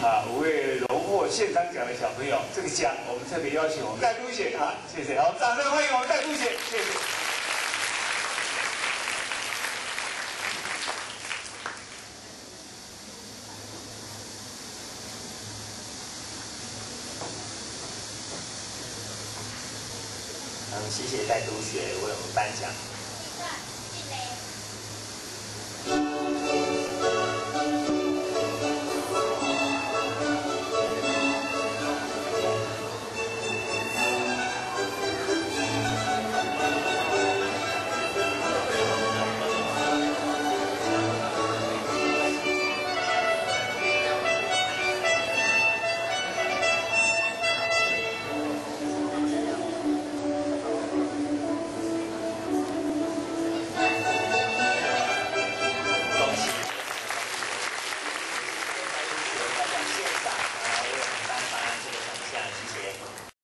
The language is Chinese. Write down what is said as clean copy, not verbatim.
5位荣获县长奖的小朋友，这个奖我们特别邀请我们戴都贤谢谢，好，掌声欢迎我们戴都贤，谢谢。 谢谢戴都学为我们颁奖。